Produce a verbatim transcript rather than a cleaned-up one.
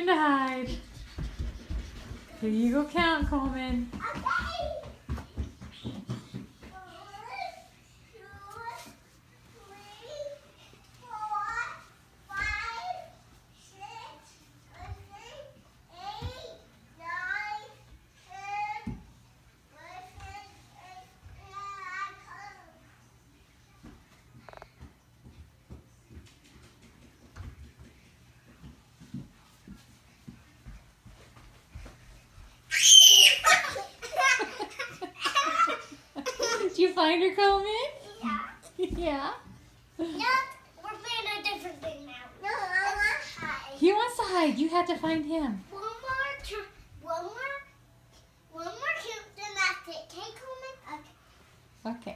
time to hide. Here you go count, Coleman. Okay. Did you find her, Coleman? Yeah. Yeah? No, we're playing a different thing now. No, I want to hide. He wants to hide. You had to find him. One more, tr- one more, one more cube, then that's it. Okay, Coleman? Okay. Okay.